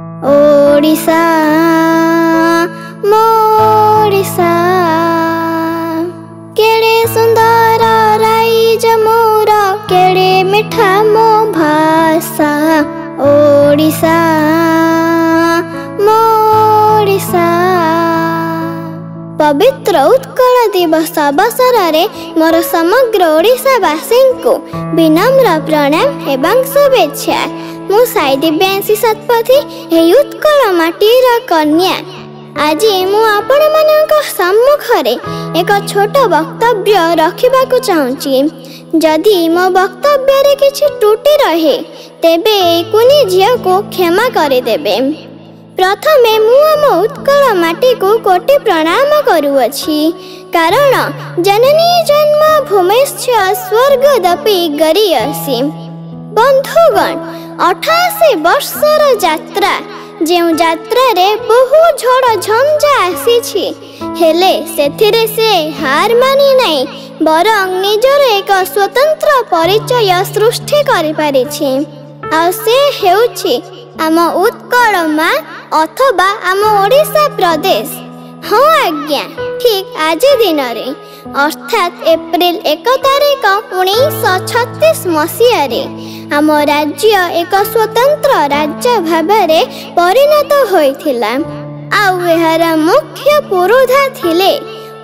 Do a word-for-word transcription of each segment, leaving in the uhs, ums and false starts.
ओडिशा मोडिशा केड़े सुंदर राइज मोर केड़े मिठा मो भाषा ओडिशा मोडिशा। पवित्र उत्कल दिवस अवसर रे मोर समग्र ओडिशावासी को विनम्र प्रणाम एवं शुभेच्छा। मु साई दिव्यांशी शतपथी हे उत्कल माटीर कन्या। आज मु आपण मानक सम्मुखरे एक छोट वक्तव्य रखिबाकु चाहूची। जदि मो वक्तव्य रे किछि त्रुटि रहे तेबे कुनी झियो को क्षमा करे देबे। प्रथमे मु आम उत्कल माटी को कोटि प्रणाम करुअछि, कारण जननी जन्म भूमिश्च स्वर्गदपि गरीयसी। बंधुगण, अठासी वर्षर यात्रा जेउ यात्रा रे बहु झड़ झंझा आसी हेले सेथिरे से हार मानी नहीं, बरं निजर एक स्वतंत्र परिचय सृष्टि करि पारिछि। आ से हेउछि आम उत्कल माँ अथवा आम ओडिशा प्रदेश। हाँ आज्ञा, ठीक आज दिन रे अर्थात एप्रिल एक तारिख उन्नीस छत्तीस मसीह रे आम राज्य एक स्वतंत्र राज्य भावरे परिणत होइथिला। आउ एहार मुख्य पुरोधा थिले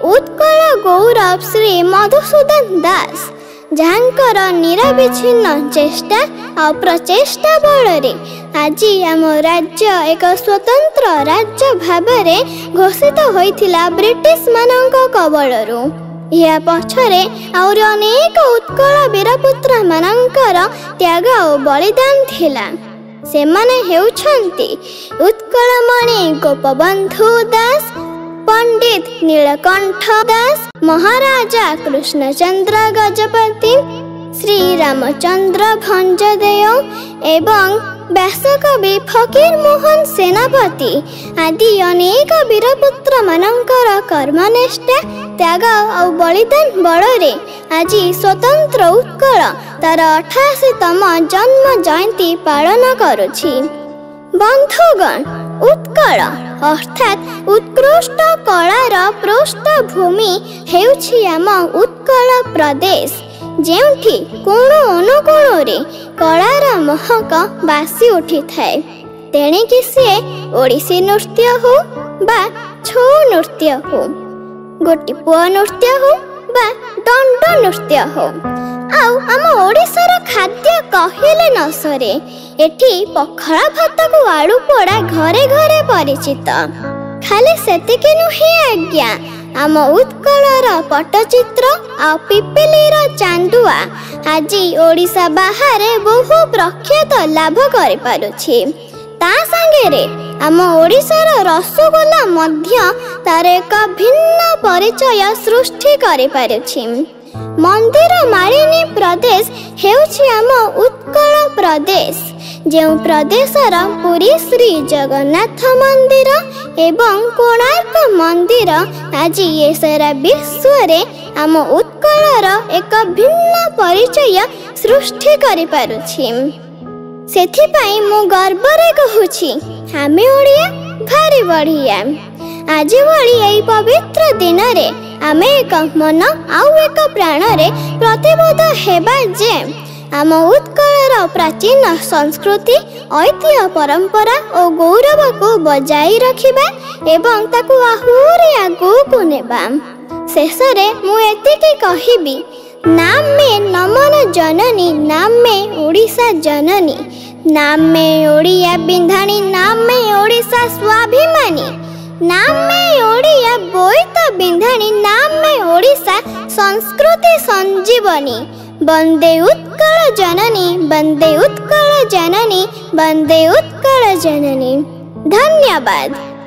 उत्कल गौरव श्री मधुसूदन दास, जहाँकर निरविच्छिन्न चेष्टा और प्रचेष्टा बल आज आम राज्य एक स्वतंत्र राज्य भावरे घोषित होइथिला ब्रिटिश मानक कबलरू। या पछरे और अनेक उत्कल वीरपुत्र मानकर त्याग और बलिदान थिला। सेमाने हेउछंती उत्कलमणि गोपबंधु दास, पंडित नीलकंठ दास, महाराजा कृष्णचंद्र गजपति, श्री रामचंद्र भंजदेव एवं व्यासकवि फकीर मोहन सेनापति आदि अनेक वीरपुत्र मानकर कर्मनिष्ठा त्याग और बलिदान बलरे आज स्वतंत्र उत्कल तार अठासी तम जन्म जयंती पालन करुछि। बंधुगण, उत्कल अर्थात उत्कृष्ट कलार पृष्ठभूमि हेउछि आम उत्कल प्रदेश, जेउठी कोण अनुकोण कलार महक बासी उठी थाए। तेणिकी सी ओडिसी नृत्य हो बा छौ नृत्य हो, गोटिपुआ नृत्य हो बा दंड नृत्य हो, आउ आम ओडिशार खाद्य कहिले न सरे। एठी पखाला भात को आलू पोड़ा घरे घरे परिचित। खाली सेतिके नुहे आज्ञा, आम उत्कलर पट्टचित्र आ पिपिलीर चांदुआ आज ओडिशा बाहरे बहु प्रख्यात लाभ करि पारुछि। ता संगेरे आम ओडिशार रसगोल्ला मध्य तार एक भिन्न परिचय सृष्टि करि पारुछि। मंदिर मालिनी प्रदेश हेउछि आम उत्कल प्रदेश, जो प्रदेशर पुरी श्री जगन्नाथ मंदिर एवं कोणार्क मंदिर आज ये सारा विश्व रे आम उत्कलर एक भिन्न परिचय सृष्टि करि पारुछि। सेथिपाई मु गर्वरे कहूछि, आमे ओडिया भारी बढ़िया। आज भली एई पवित्र दिन रे आमे एक मन आउ एक प्राण रे प्रतिबद्ध हेबा जे आम उत्कलर प्राचीन संस्कृति, ऐतिह्य, परंपरा और गौरव को बजाई रखिबा एवं ताकू आहुरी आगू नेबा। शेषरे मु एतिके कहिबी, नाम में नमन जननी, नाम में ओडिशा जननी, नाम में ओडिया बिंधाणी, नाम में ओडिशा स्वाभिमानी, नाम में ओडिया बोईत बिंधाणी, नाम में ओडिशा संस्कृति संजीवनी। वंदे उत्कल जननी, वंदे उत्कल जननी, वंदे उत्कल जननी। धन्यवाद।